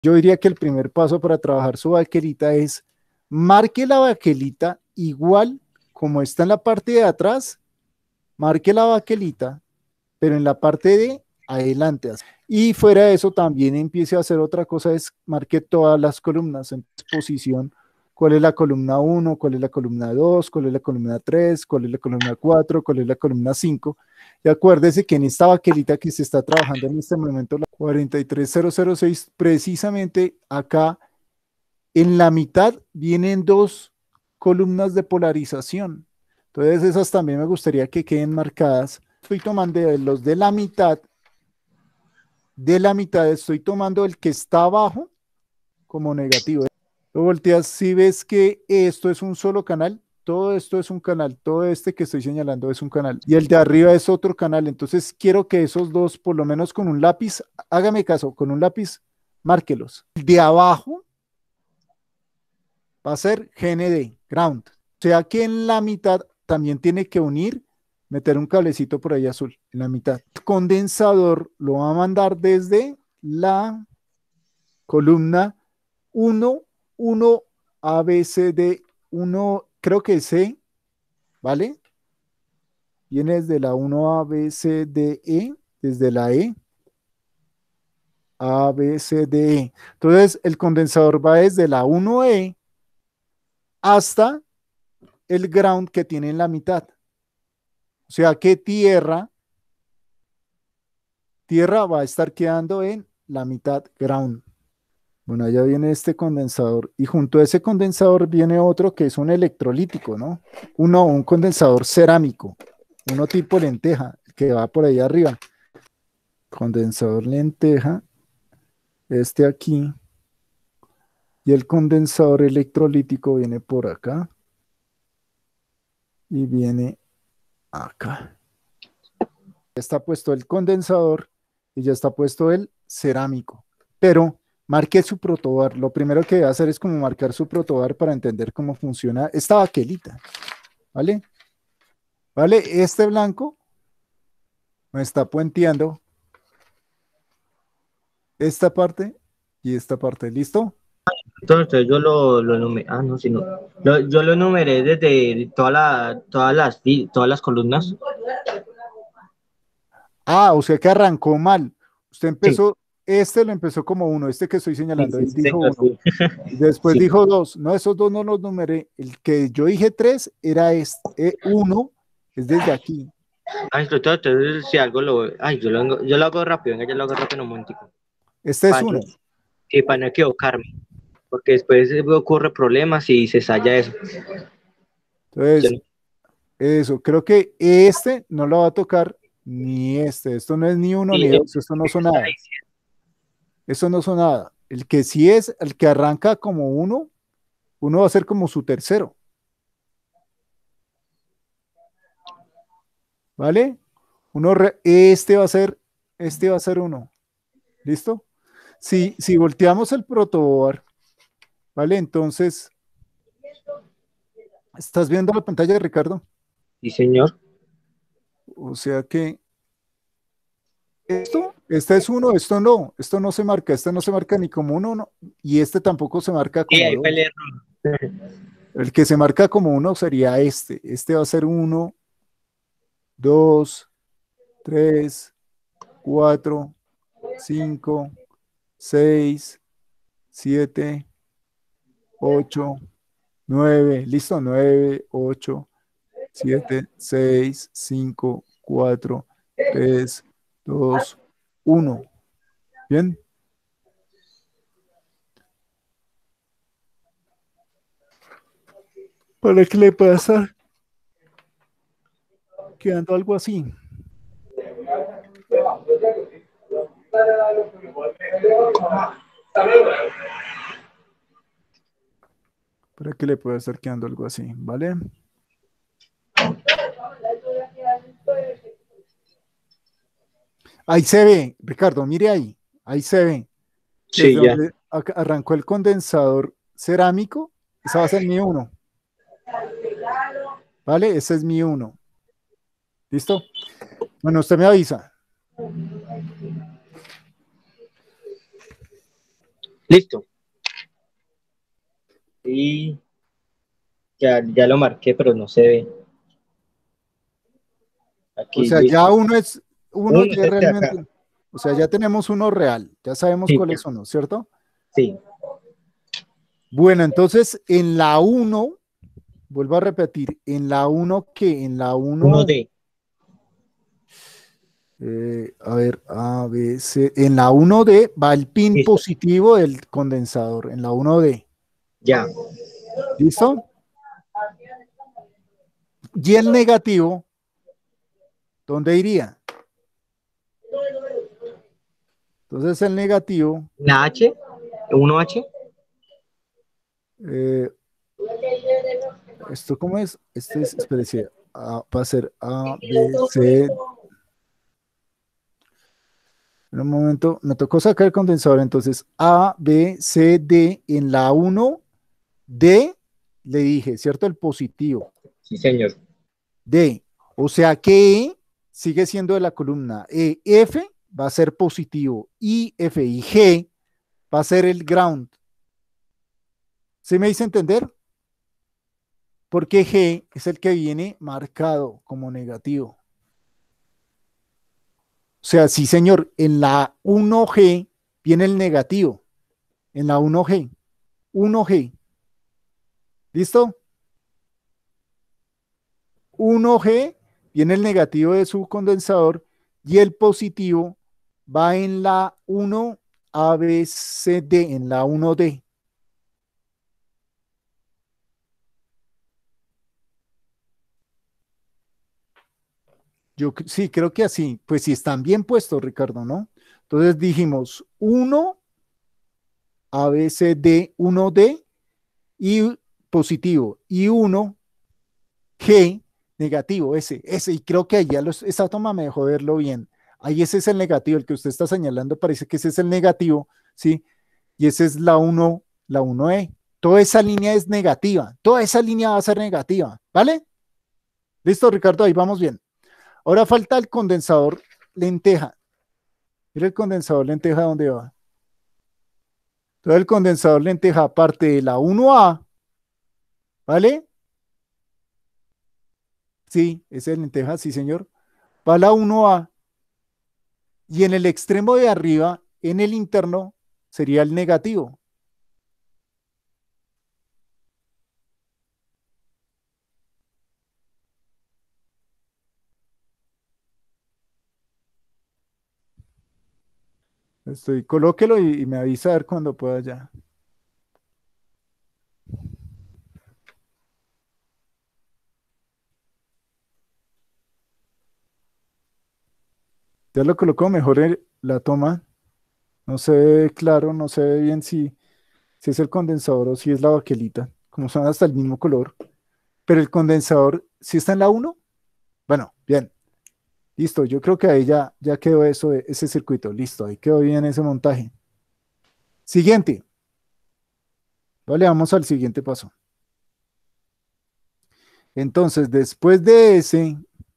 Yo diría que el primer paso para trabajar su baquelita es marque la baquelita igual como está en la parte de atrás, marque la baquelita, pero en la parte de adelante. Y fuera de eso también empiece a hacer otra cosa, es marque todas las columnas en posición. ¿Cuál es la columna uno? ¿Cuál es la columna 2? ¿Cuál es la columna 3? ¿Cuál es la columna 4? ¿Cuál es la columna 5? Y acuérdese que en esta baquelita que se está trabajando en este momento, la 43006, precisamente acá en la mitad vienen dos columnas de polarización. Entonces esas también me gustaría que queden marcadas. Estoy tomando de los de la mitad estoy tomando el que está abajo como negativo. Lo volteas, si ves que esto es un solo canal, todo esto es un canal, todo este que estoy señalando es un canal y el de arriba es otro canal. Entonces quiero que esos dos, por lo menos con un lápiz, hágame caso, con un lápiz, márquelos. El de abajo va a ser GND, ground. O sea que en la mitad también tiene que unir, meter un cablecito por ahí azul, en la mitad. El condensador lo va a mandar desde la columna 1, 1, A, B, C, D, 1, creo que C, ¿vale? Viene desde la 1, A, B, C, D, E, desde la E, A, B, C, D, E. Entonces, el condensador va desde la 1E hasta el ground que tiene en la mitad. O sea que tierra va a estar quedando en la mitad ground. Bueno, allá viene este condensador y junto a ese condensador viene otro que es un electrolítico, ¿no? Un condensador cerámico, uno tipo lenteja, que va por ahí arriba. Condensador lenteja, este aquí, y el condensador electrolítico viene por acá y viene acá. Ya está puesto el condensador y ya está puesto el cerámico, pero marque su protobar. Lo primero que debe hacer es como marcar su protobar para entender cómo funciona esta baquelita, ¿vale? ¿Vale? Este blanco me está puenteando esta parte y esta parte, ¿listo? Entonces yo lo numeré, no, sino, yo lo numeré desde todas las columnas. Ah, o sea que arrancó mal. Usted Sí, empezó, este lo empezó como uno, este que estoy sí, señalando, sí, ahí sí, dijo señor, uno. sí. Y después Sí. dijo dos. No, esos dos no los numeré. El que yo dije tres era este. Uno es desde aquí. Ay, entonces si algo yo lo hago rápido, venga, yo lo hago rápido en un momentico, Este es para uno. para no equivocarme, porque después ocurre problemas y se estalla eso. Yo Entonces, no- eso, creo que este no lo va a tocar ni este. Esto no es ni uno y ni dos. Esto no son nada. Esto no son nada. El que sí es, el que arranca como uno, uno va a ser como su tercero. ¿Vale? Este va a ser uno. ¿Listo? Si volteamos el protoboard, ¿vale? Entonces, ¿estás viendo la pantalla, Ricardo? sí, señor. O sea que este es uno, esto no se marca, este no se marca ni como uno, no, y este tampoco se marca Sí, como ahí fue el dos. error. El que se marca como uno sería este. Este va a ser uno, dos, tres, cuatro, cinco, seis, siete, ocho, nueve. Listo, nueve, ocho, siete, seis, cinco, cuatro, tres, dos, uno. Bien, ¿para qué le pasa? Quedando algo así. ¿Para qué le puede estar quedando algo así? ¿Vale? Ahí se ve, Ricardo, mire ahí. Ahí se ve. Sí, Desde ya. donde arrancó el condensador cerámico, esa va a ser mi uno. ¿Vale? Ese es mi uno. ¿Listo? Bueno, usted me avisa. Listo. Y ya lo marqué, pero no se ve. O Aquí, sea, ya listo. uno Uno es ya este de acá. realmente, o sea, ya tenemos uno real, ya sabemos Sí, cuáles son, ¿no? ¿Cierto? sí. Bueno, entonces en la uno, vuelvo a repetir, en la uno que en la Uno uno, d a ver, A, B, C, en la uno d va el pin Listo. positivo del condensador, en la uno d. Ya. ¿Listo? Y el negativo, ¿dónde iría? Entonces el negativo, La H. Uno h. eh, ¿esto cómo es? Este es, espérese, va a ser A, B, C. En un momento, me tocó sacar el condensador, entonces A, B, C, D, en la uno D, le dije, ¿cierto? El positivo, Sí, señor. D, o sea que E sigue siendo de la columna F va a ser positivo, I, F y G va a ser el ground. ¿Sí me hice entender? Porque G es el que viene marcado como negativo. O sea, sí, señor, en la 1G viene el negativo, en la 1G, 1G, ¿listo? 1G viene el negativo de su condensador y el positivo va en la 1 ABCD, en la 1D. Sí, creo que así. Pues si están bien puestos, Ricardo, ¿no? Entonces dijimos 1 ABCD, 1D y positivo y 1G negativo, ese. Y creo que ahí esa toma me dejó verlo bien. Ahí ese es el negativo, el que usted está señalando, parece que ese es el negativo, ¿sí? Y esa es la 1E. Toda esa línea es negativa, toda esa línea va a ser negativa, ¿vale? Listo, Ricardo, ahí vamos bien. Ahora falta el condensador lenteja. Mira el condensador lenteja, ¿dónde va? Todo el condensador lenteja, aparte de la 1A, ¿vale? Sí, ese es lenteja, sí, señor. Va la 1A y en el extremo de arriba, en el interno, sería el negativo. Colóquelo y me avisa a ver cuando pueda ya. Ya lo colocó mejor la toma. No se ve claro, no se ve bien si es el condensador o si es la baquelita, como son hasta el mismo color. Pero el condensador, si está en la uno, bueno, bien, listo. Yo creo que ahí ya quedó eso, ese circuito, listo, ahí quedó bien ese montaje. Siguiente, vale, vamos al siguiente paso. Entonces, después de ese,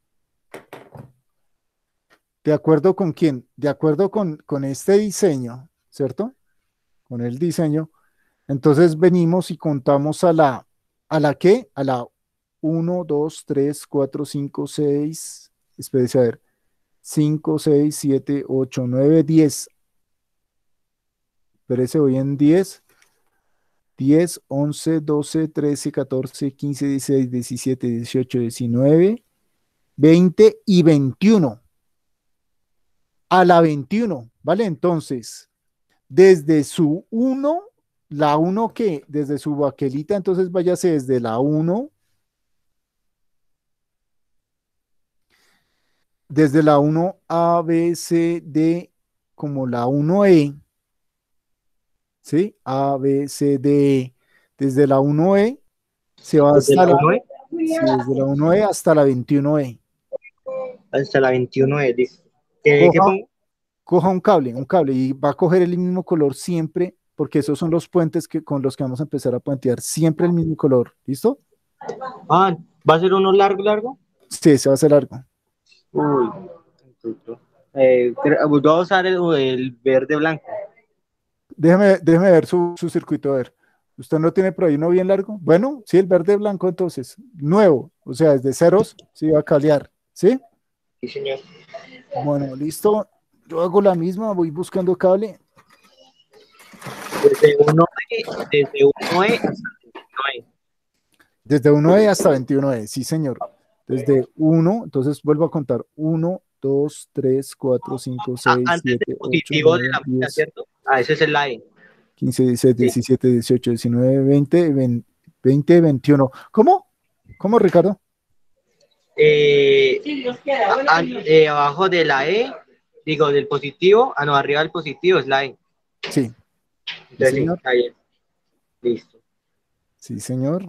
¿de acuerdo con quién? De acuerdo con este diseño, ¿cierto? Con el diseño. Entonces venimos y contamos ¿a la qué? A la uno 2 3 4 5 6 espérese a ver, 5 6 7 8 9 10 espérese, voy en 10 11 12 13 14 15 16 17 18 19 20 y 21 a la 21, ¿vale? Entonces, desde su uno, la uno que, desde su baquelita, entonces váyase desde la uno, desde la uno A, B, C, D, como la uno E, ¿sí? A, B, C, D, E. Desde la uno E se va Desde hasta la la, 1E sí, desde la uno E hasta la 21E. hasta la 21E. Listo. ¿Qué Coja, pongo? coja un cable, y va a coger el mismo color siempre, porque esos son los puentes con los que vamos a empezar a puentear, siempre el mismo color, ¿listo? Ah, ¿va a ser uno largo, largo? Sí, se va a hacer largo. Uy, voy a usar el verde blanco. Déjeme ver su circuito, a ver. ¿Usted no tiene por ahí uno bien largo? Bueno, sí, el verde blanco entonces, nuevo, o sea, desde ceros, sí va a calear, ¿sí? Sí, señor. Bueno, listo. Yo hago la misma, voy buscando cable. Desde 1E hasta 9. Desde 1E hasta 21E, sí, señor. Desde 1, entonces vuelvo a contar. 1, 2, 3, 4, 5, 6, Antes del 7, 8, positivo de 9, la máquina, 10, ¿cierto? Ah, ese es el AE. 15, 16, Sí. 17, 18, 19, 20, 20, 21. ¿Cómo? ¿Cómo, Ricardo? Abajo de la E, digo, del positivo, no, arriba del positivo es la E. Sí, sí, Entonces sí, señor. ahí es. Listo. Sí, señor.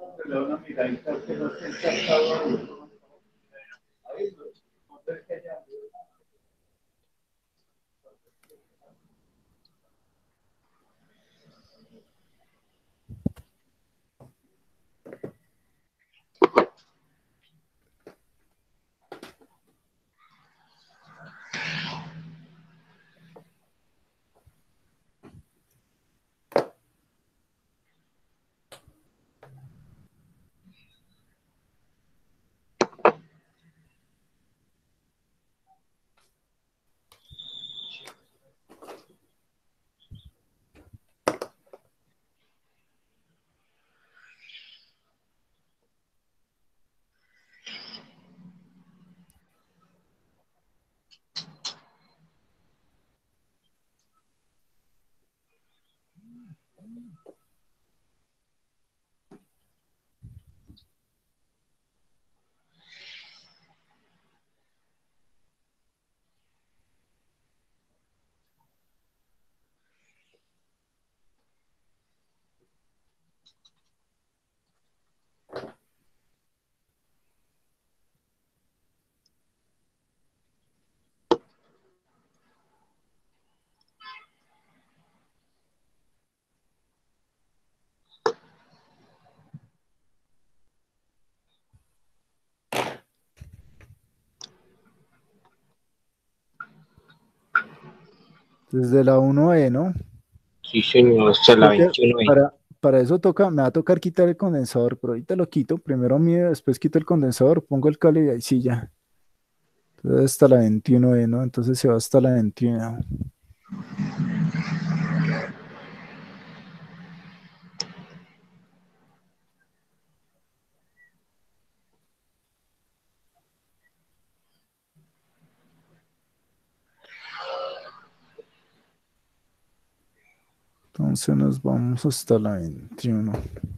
Desde la 1E, ¿no? Sí, señor, esta es la Creo que 21E. para eso toca, me va a tocar quitar el condensador, pero ahorita lo quito. Primero mido, después quito el condensador, pongo el cable y ahí sí ya. Entonces hasta la 21E, ¿no? Entonces se va hasta la 21. Entonces nos vamos hasta la 21.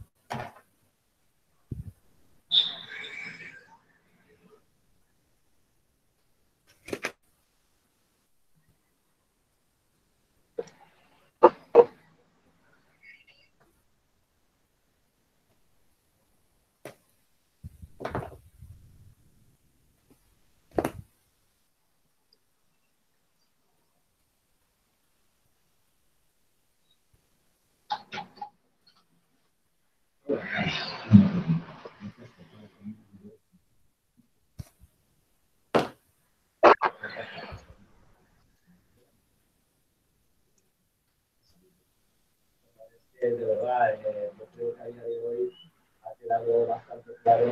De verdad, yo creo que a día de hoy ha quedado bastante claro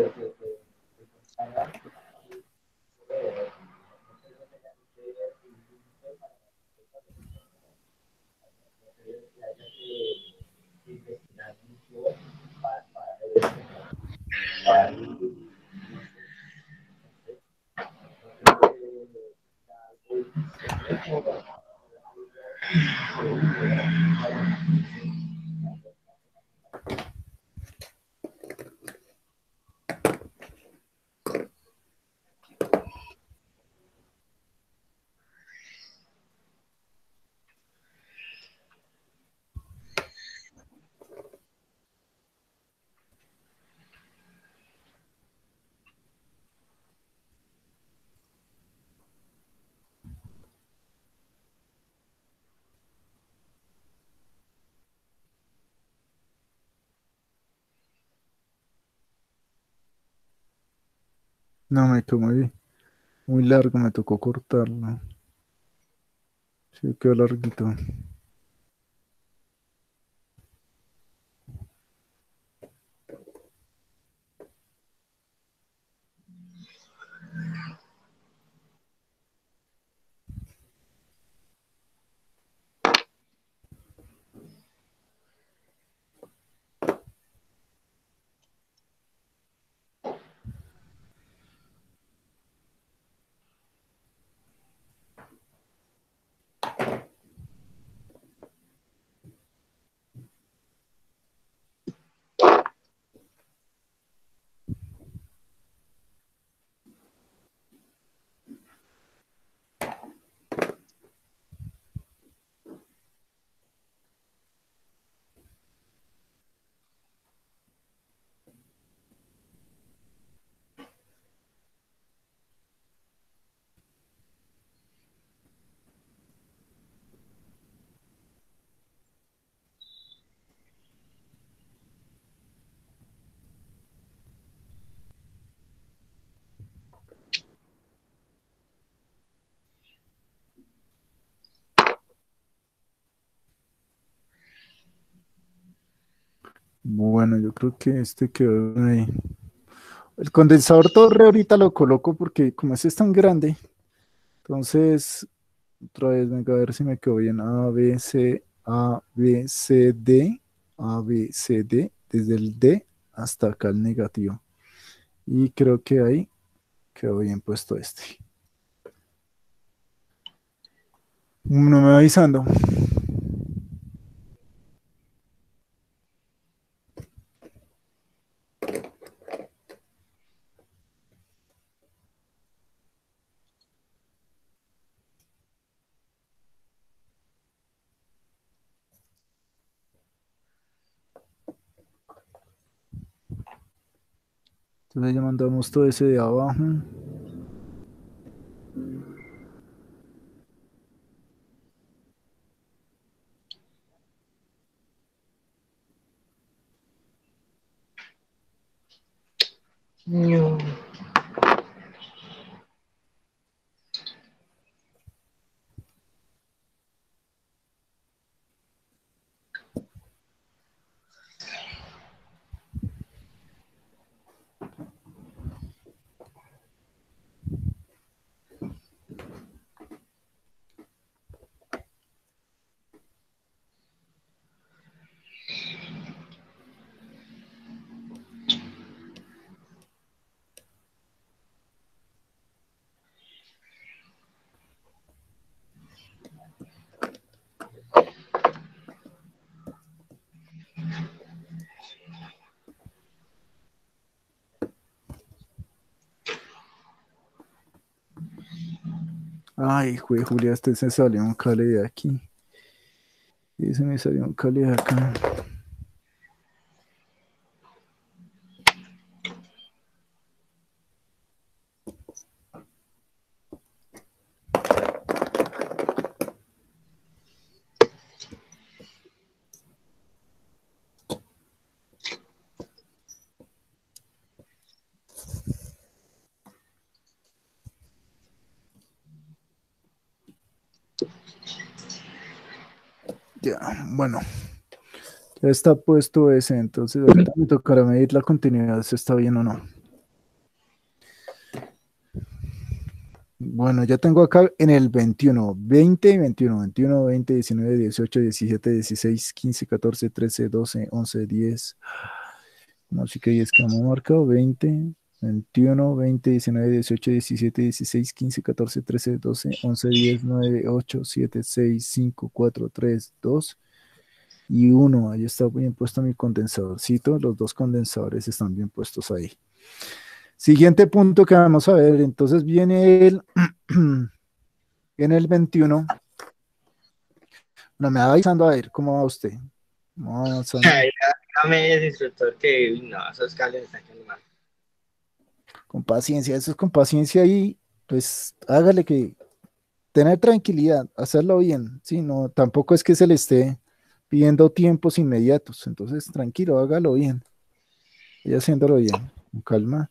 No, me quedó muy largo, me tocó cortarlo. Sí, quedó larguito. Bueno, yo creo que este quedó ahí. El condensador torre ahorita lo coloco porque como este es tan grande, entonces otra vez venga a ver si me quedó bien. A, B, C, A, B, C, D, A, B, C, D, desde el D hasta acá el negativo. Y creo que ahí quedó bien puesto este. No me va avisando. Entonces ya mandamos todo ese de abajo. No. Ay, jue Julia, este se salió un cable de aquí. Y se me salió un cable de acá. Ya, bueno, ya está puesto ese. Entonces ahorita me tocará medir la continuidad, si está bien o no. Bueno, ya tengo acá en el 21, 20, 21, 21, 20, 19, 18, 17, 16, 15, 14, 13, 12, 11, 10. No, sí que 10 que hemos marcado. 20, 21, 20, 19, 18, 17, 16, 15, 14, 13, 12, 11, 10, 9, 8, 7, 6, 5, 4, 3, 2 y 1. Ahí está bien puesto mi condensadorcito. Los dos condensadores están bien puestos ahí. Siguiente punto que vamos a ver. Entonces viene el, viene el 21. No me va avisando a ver cómo va usted. Vamos avanzando Ay, dame ese instructor que, uy, no, esos cables están quedando mal. con paciencia. Eso es con paciencia y pues hágale que tener tranquilidad, hacerlo bien. Sí, no, tampoco es que se le esté pidiendo tiempos inmediatos. Entonces, tranquilo, hágalo bien. Y haciéndolo bien, con calma.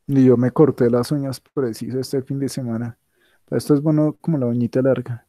Y yo me corté las uñas preciso este fin de semana. Esto es bueno como la uñita larga.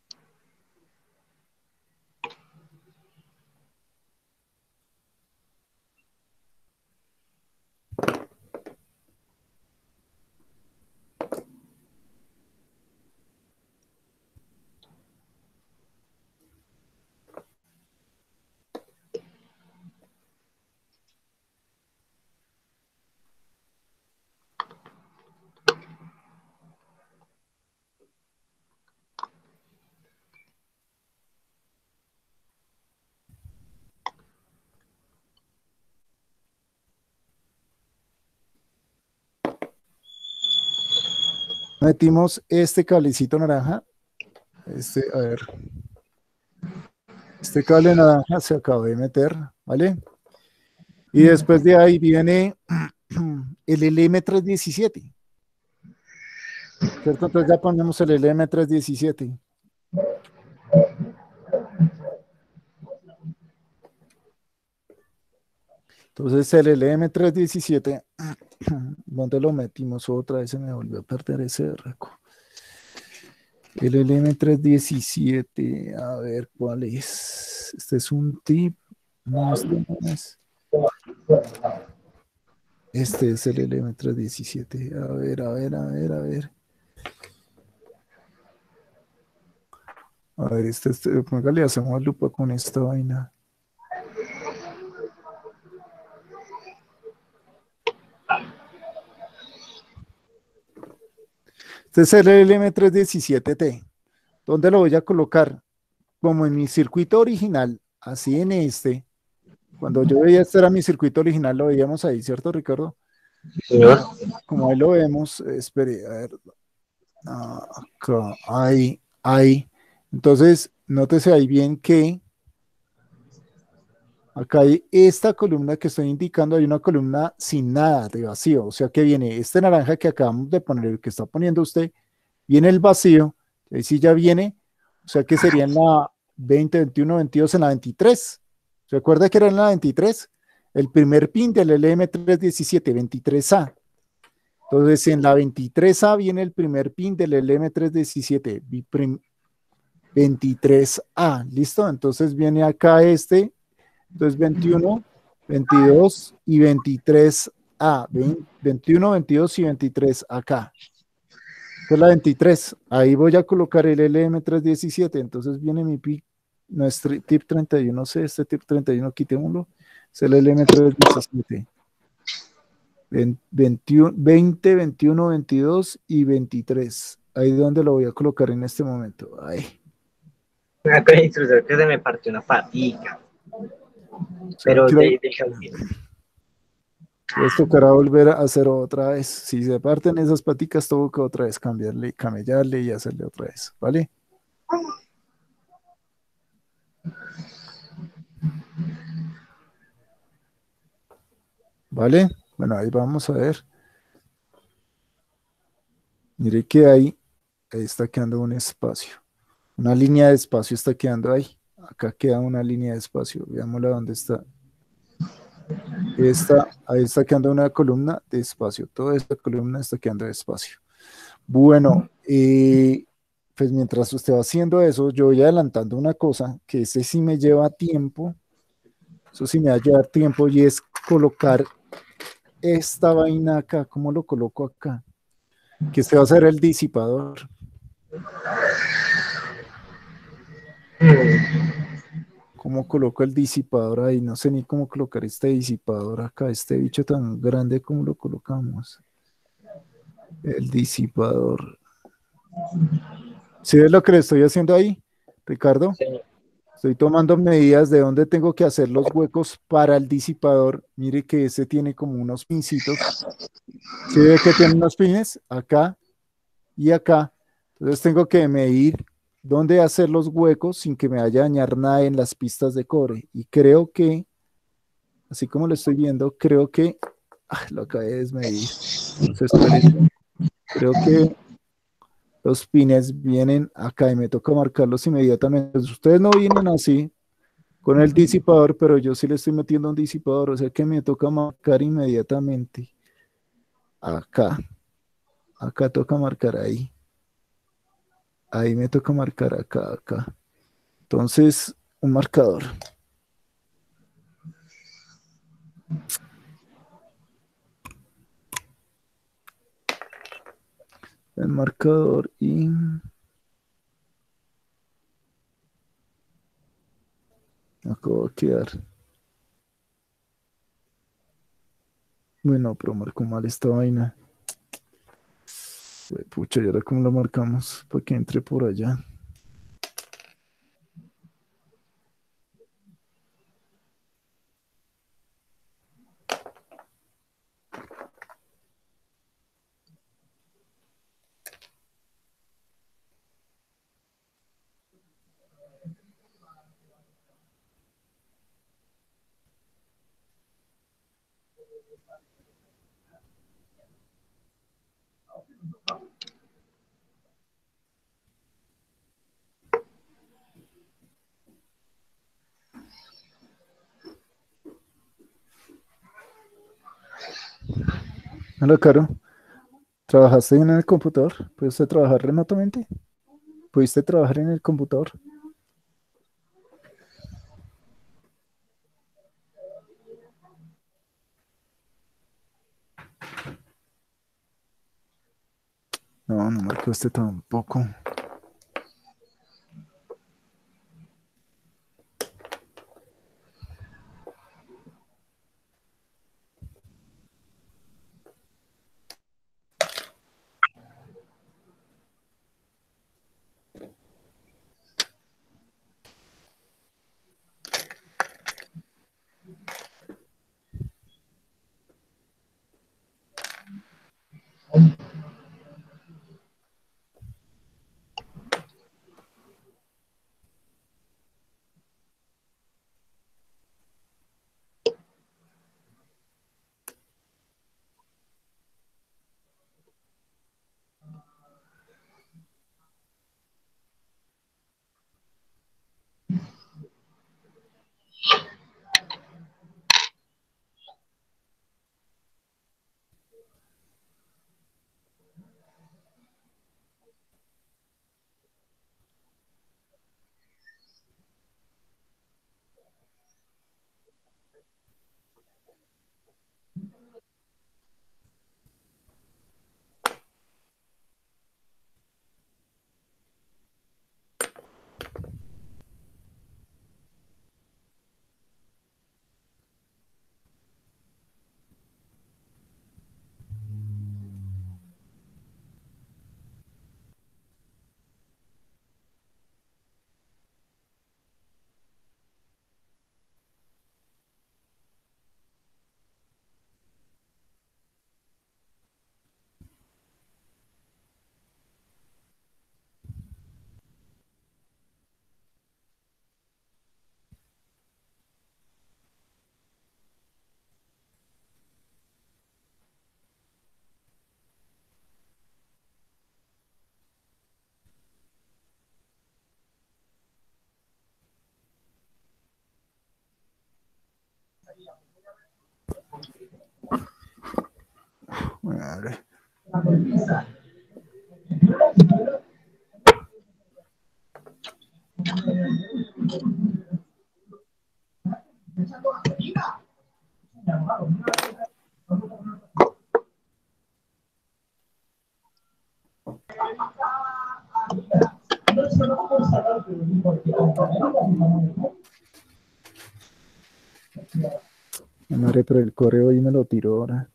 Metimos este cablecito naranja. A ver, este cable naranja se acaba de meter, ¿vale? Y después de ahí viene el LM317, ¿cierto? Entonces ya ponemos el LM317. Entonces el LM317, ¿dónde lo metimos? Otra vez se me volvió a perder ese reco. El LM317, a ver cuál es. Este es un tip. No, este no es. Este es el LM317. A ver, a ver, a ver, a ver. A ver, póngale, hacemos lupa con esta vaina. Este es el LM317T. ¿Dónde lo voy a colocar? Como en mi circuito original, así en este. Cuando yo veía este era mi circuito original, lo veíamos ahí, ¿cierto, Ricardo? Señor. Como ahí lo vemos, espere, a ver. Acá, ahí, ahí. Entonces, nótese ahí bien que acá hay esta columna que estoy indicando, hay una columna sin nada de vacío, o sea que viene este naranja que acabamos de poner, el que está poniendo usted, viene el vacío, ahí sí ya viene, o sea que sería en la 20, 21, 22, en la 23. ¿Recuerda que era en la 23? El primer pin del LM317, 23A. Entonces en la 23A viene el primer pin del LM317, 23A, ¿listo? Entonces viene acá este. Entonces 21, 22 y 23A. 21, 22 y 23 acá. Esta es la 23. Ahí voy a colocar el LM317. Entonces viene mi PIC, nuestro tip 31. No sé, este tip 31, quitémoslo. Es el LM317. 21, 20, 21, 22 y 23. Ahí es donde lo voy a colocar en este momento. Ahí. Una cosa instructor que se me partió una patica. Pero de camino. Entonces tocará volver a hacer otra vez. Si se parten esas paticas, tengo que otra vez cambiarle, camellarle y hacerle otra vez, ¿vale? ¿Vale? Bueno, ahí vamos a ver. Mire que ahí está quedando un espacio. Una línea de espacio está quedando ahí. Acá queda una línea de espacio. Veámosla dónde está. Ahí está quedando una columna de espacio. Toda esta columna está quedando de espacio. Bueno, pues mientras usted va haciendo eso, yo voy adelantando una cosa, que ese sí me lleva tiempo. Eso sí me va a llevar tiempo y es colocar esta vaina acá. ¿Cómo lo coloco acá? Que este va a ser el disipador. ¿Cómo coloco el disipador ahí? No sé ni cómo colocar este disipador acá. Este bicho tan grande, ¿cómo lo colocamos? El disipador. ¿Sí ves lo que le estoy haciendo ahí, Ricardo? Señor. Estoy tomando medidas de dónde tengo que hacer los huecos para el disipador. Mire que ese tiene como unos pincitos. ¿Sí ve que tiene unos pines? Acá y acá. Entonces tengo que medir dónde hacer los huecos sin que me vaya a dañar nada en las pistas de cobre. Y creo que, así como lo estoy viendo, creo que lo acabé de desmedir. Entonces, creo que los pines vienen acá y me toca marcarlos inmediatamente. Pues ustedes no vienen así con el disipador, pero yo sí le estoy metiendo un disipador, o sea que me toca marcar inmediatamente. Acá, acá toca marcar ahí. Ahí me toca marcar acá, acá. Entonces, un marcador. El marcador y acá va a quedar. Bueno, pero marcó mal esta vaina. Pucha, ¿y ahora cómo lo marcamos? Para que entre por allá. Hola, Caro. ¿Trabajaste en el computador? ¿Pudiste trabajar remotamente? ¿Pudiste trabajar en el computador? No, no marcó este tampoco. Madre. Madre, pero el correo ahí me lo tiró ahora.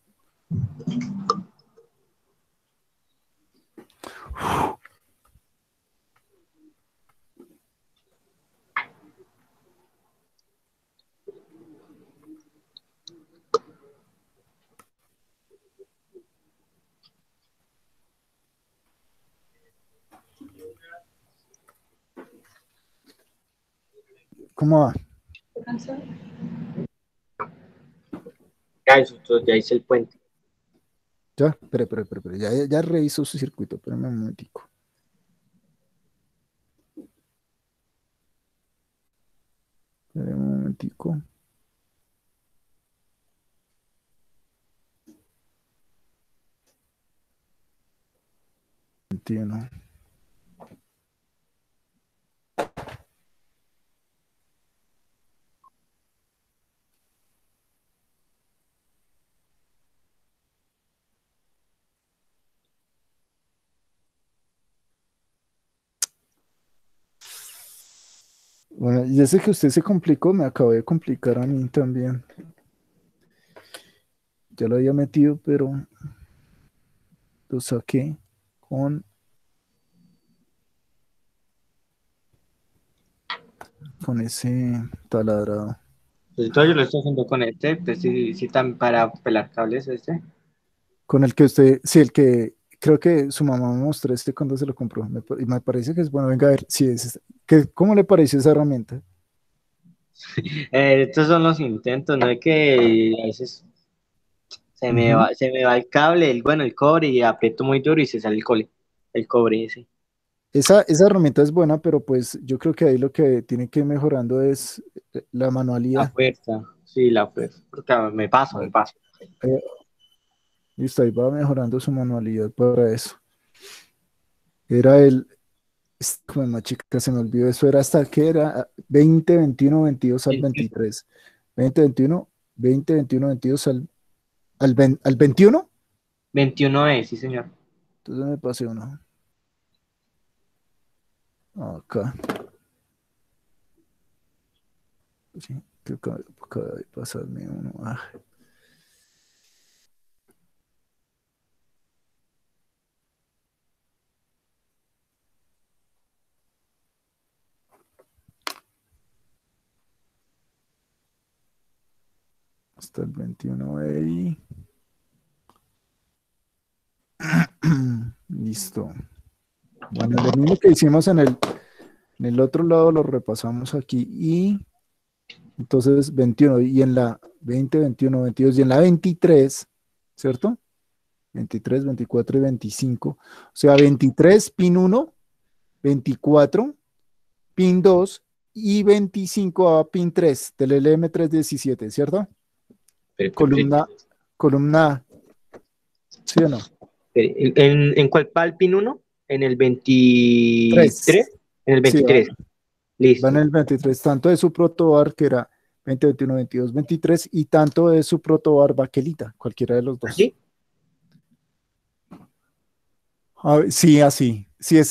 ¿Cómo va? Ya, eso, ya hice el puente. Ya, espere. Ya revisó su circuito, espérame un momentico. Espérame un momentico. 21. Bueno, ya sé que usted se complicó, me acabé de complicar a mí también. Ya lo había metido, pero lo saqué con, con ese taladrado. Pues todo yo lo estoy haciendo con este, pues sí, sí, también para pelar cables este. Con el que usted, sí, el que creo que su mamá me mostró este cuando se lo compró. Y me parece que es bueno. Venga a ver si es. ¿Cómo le parece esa herramienta? Estos son los intentos, no es que a veces Ujú. se me va el cable, bueno, el cobre y aprieto muy duro y se sale el cobre ese. Esa herramienta es buena, pero pues yo creo que ahí lo que tiene que ir mejorando es la La manualidad. fuerza, sí, la fuerza, porque me paso, me Bueno, paso. eh, listo, ahí va mejorando su manualidad para eso. Era como chica, se me olvidó, eso era hasta que era 20, 21, 22 al 23. 20, 21, 20, 21, 22 al 21. 21 es, sí, señor. Entonces me pasé uno. Acá. Sí, creo que acaba de pasarme uno. Hasta el 21 ahí. Listo. Bueno, lo mismo que hicimos en el otro lado lo repasamos aquí. Y entonces 21. Y en la 20, 21, 22 y en la 23, ¿cierto? 23, 24 y 25. O sea, 23 pin 1, 24 pin 2 y 25 a pin 3 del LM317, ¿cierto? Perfecto. Columna, columna A, ¿sí o no? ¿En cuál va el pin 1? ¿En el 23? 3. En el Sí, 23. va en Listo. el 23, tanto de su protobar que era 20, 21, 22, 23 y tanto de su protobar baquelita, cualquiera de los dos. ¿Así? A ver, sí, así.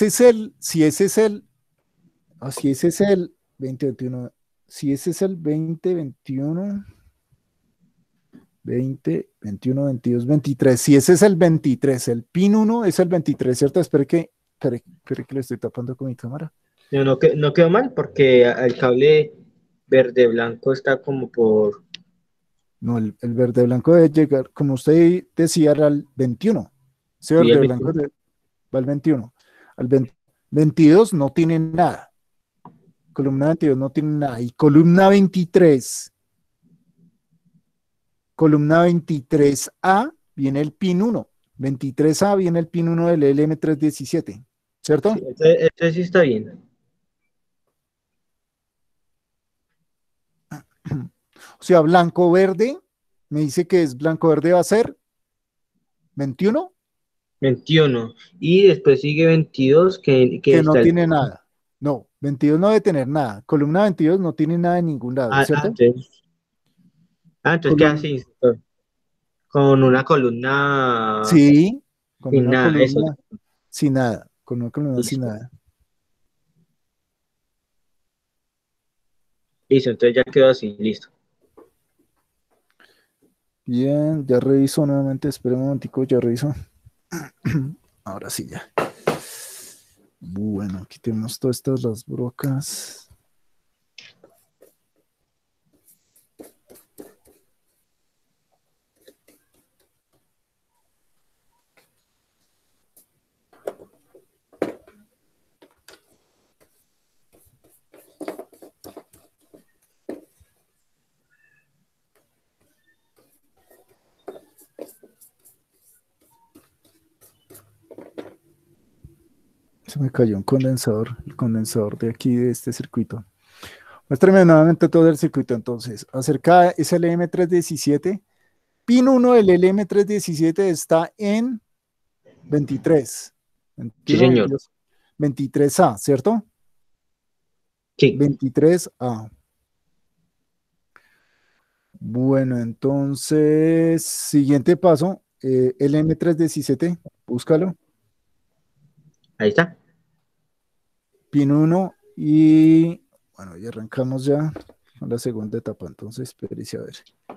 Si ese es el 20, 21, si ese es el 20, 21, 20, 21, 22, 23, si ese es el 23, el pin 1 es el 23, ¿cierto? Espere que le estoy tapando con mi cámara. No, no quedó mal porque el cable verde-blanco está como por... No, el verde blanco debe llegar, como usted decía, era el 21. Ese Sí, el verde blanco 21. va al 21. Al 22 no tiene nada. Columna 22 no tiene nada. Y columna 23A viene el pin 1. 23A viene el pin 1 del LM317, Sí, ¿cierto? ese sí está bien. O sea, blanco-verde, me dice que es blanco-verde va a ser 21, 21. Y después sigue 22, que que no está el... tiene nada. No, 22 no debe tener nada. Columna 22 no tiene nada en ningún lado, ¿cierto? entonces queda Columna, así, con una columna sí, con sin una nada, eso. columna sin nada, con una columna sin Listo. nada. Listo, entonces ya quedó así, listo. Bien, ya reviso nuevamente, espera un momentico, ya reviso. Ahora sí ya. Bueno, aquí tenemos todas estas las brocas. Se me cayó un condensador, el condensador de aquí de este circuito. Muéstrame nuevamente todo el circuito entonces. Acerca es el LM317. Pin 1 del LM317 está en 23. Sí, 21, señor. 22, 23A, ¿cierto? Sí, 23A. Bueno, entonces, siguiente paso, el M317, búscalo, ahí está. pin 1 y bueno, y arrancamos ya con la segunda etapa, entonces, espérese a ver.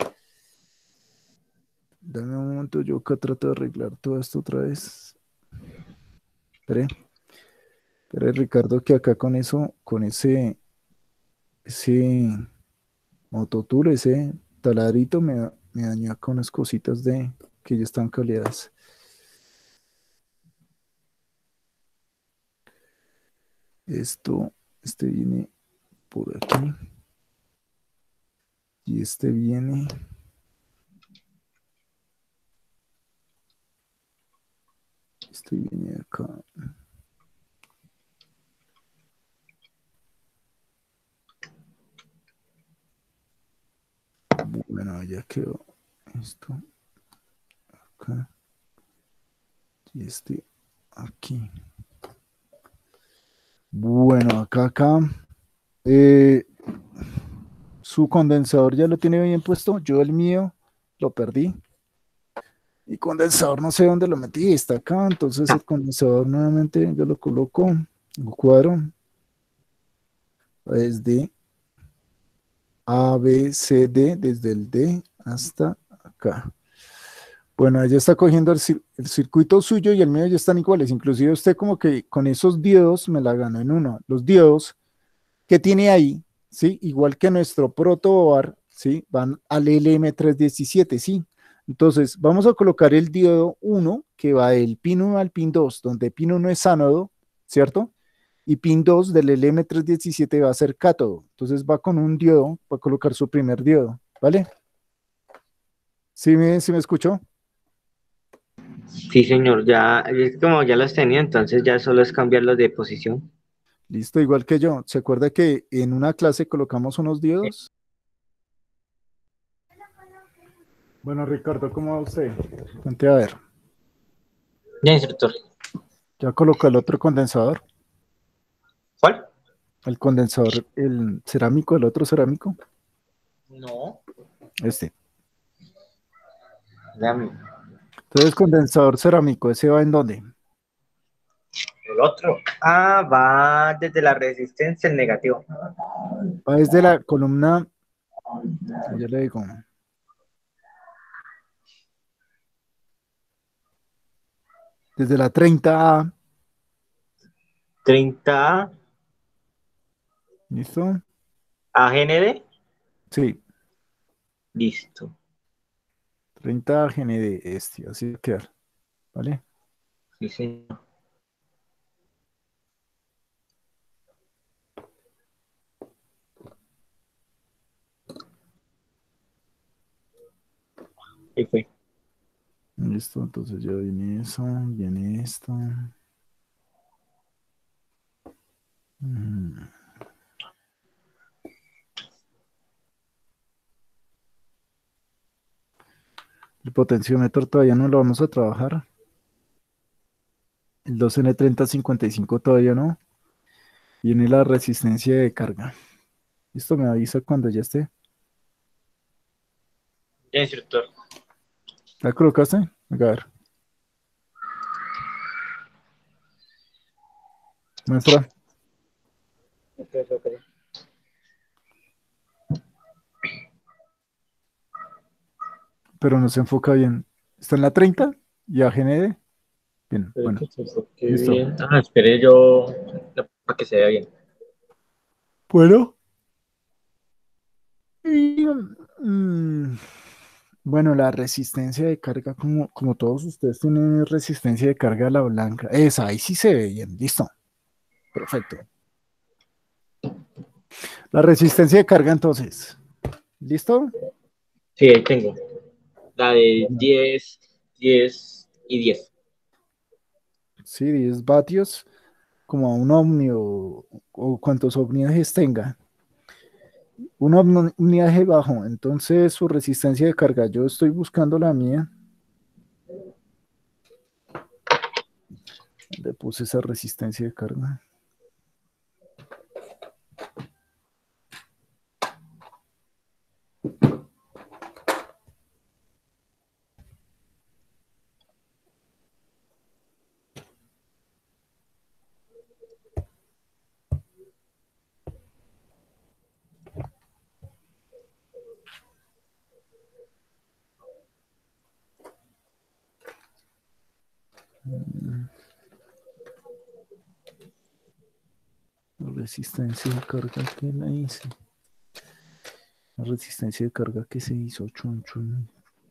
Dame un momento, yo acá trato de arreglar todo esto otra vez. Espere, espere, Ricardo, que acá con eso, con ese mototool, ese taladrito me dañó con unas cositas de que ya están caleadas. Esto, este viene por aquí y este viene, este viene acá. Bueno, ya quedó esto acá y este aquí. Bueno, acá. eh, Su condensador ya lo tiene bien puesto. Yo el mío lo perdí. Y condensador no sé dónde lo metí. Está acá. Entonces Ah, el condensador nuevamente yo lo coloco. Lo cuadro desde A, B, C, D. Desde el D hasta acá. Bueno, ella está cogiendo el circuito suyo y el mío ya están iguales. Inclusive usted como que con esos diodos me la ganó en uno. Los diodos que tiene ahí, ¿sí? Igual que nuestro protobar, ¿sí? Van al LM317, ¿sí? Entonces, vamos a colocar el diodo 1, que va del pin 1 al pin 2, donde pin 1 es ánodo, ¿cierto? Y pin 2 del LM317 va a ser cátodo. Entonces, va con un diodo, va a colocar su primer diodo, ¿vale? ¿Sí me escuchó? sí, señor. Ya, es como ya los tenía, entonces ya solo es cambiarlos de posición. Listo, igual que yo. ¿Se acuerda que en una clase colocamos unos diodos? Bueno, Ricardo, ¿cómo va usted? Cuente a ver. Ya, instructor. ¿Ya colocó el otro condensador? ¿Cuál? El condensador, el cerámico, el otro cerámico. No. Este. Dame. Entonces, condensador cerámico, ¿ese va en dónde? El otro. Ah, va desde la resistencia el negativo. Va desde la columna, ya le digo, desde la 30A. 30 ¿Listo? a GND. Sí, Listo. 30A GND, este, así va a quedar, ¿vale? Sí, señor. Ahí fue. Listo, entonces ya viene eso, viene esto. Mm. El potenciómetro todavía no lo vamos a trabajar. El 2N3055 todavía no. Viene la resistencia de carga. Listo, me avisa cuando ya esté. Ya, instructor. ¿La colocaste? A ver, muestra, Ok, ok. pero no se enfoca bien. ¿Está en la 30? ¿Ya GND? Bien, Espero bueno, que se enfoque listo. bien. Ah, esperé yo para que se vea bien. Bueno. Y, mm, bueno, la resistencia de carga, como todos ustedes tienen resistencia de carga a la blanca. Esa, ahí sí se ve bien, listo. Perfecto. La resistencia de carga entonces. ¿Listo? Sí, ahí tengo. La de Bueno, 10, 10 y 10. sí, 10 vatios, como a un ohmio o cuantos ohmiajes tenga. Un ohmiaje bajo, entonces su resistencia de carga. Yo estoy buscando la mía. Le puse esa resistencia de carga. La resistencia de carga que la hice. La resistencia de carga que se hizo. Chun, chun.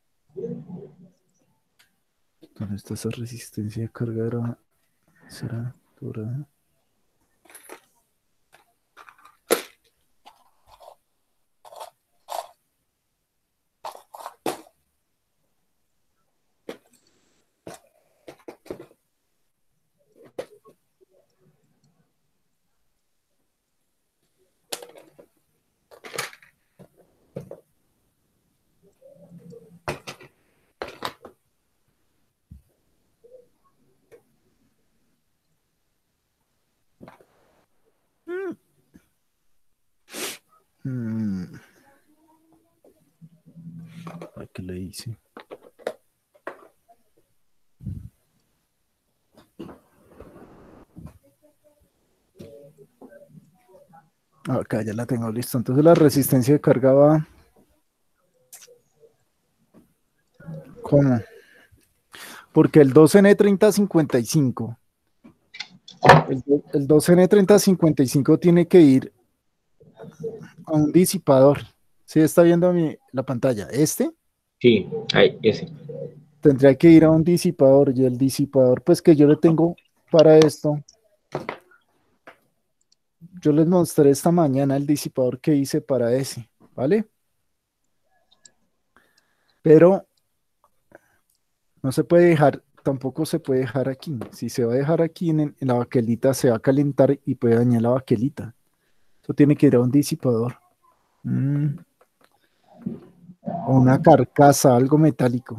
¿Dónde está esa resistencia de carga? ¿Será dorada? ¿A qué le hice? Acá ya la tengo listo. Entonces la resistencia de carga va. ¿Cómo? Porque el 2N3055. El 2N3055 tiene que ir a un disipador. ¿Sí está viendo la pantalla? Sí, ahí, ese. Tendría que ir a un disipador y el disipador, pues que yo le tengo para esto. Yo les mostré esta mañana el disipador que hice para ese, ¿vale? Pero no se puede dejar, tampoco se puede dejar aquí. Si se va a dejar aquí en la baquelita, se va a calentar y puede dañar la baquelita. Eso tiene que ir a un disipador. O una carcasa, algo metálico.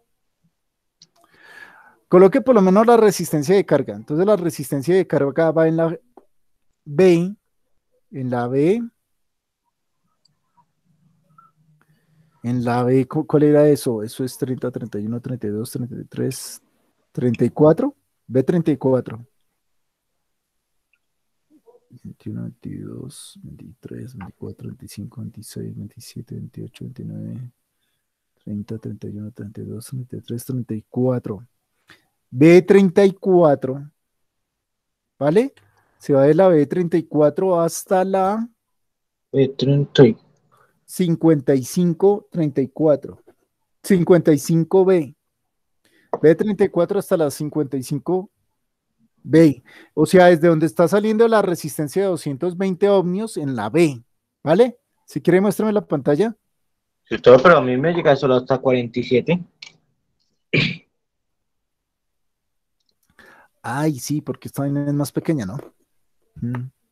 Coloque por lo menos la resistencia de carga. Entonces la resistencia de carga va en la B. En la B. En la B, ¿cuál era eso? Eso es 30, 31, 32, 33, 34. B34. 21, 22, 23, 24, 25, 26, 27, 28, 29, 30, 31, 32, 33, 34. B34, ¿vale? Se va de la B34 hasta la 30. 5534. 55B. B34 hasta la 55B. O sea, desde donde está saliendo la resistencia de 220 ohmios en la B. ¿Vale? Si quiere, muéstrame la pantalla. Sí, todo, pero a mí me llega solo hasta 47. Ay, sí, porque esta vaina es más pequeña, ¿no?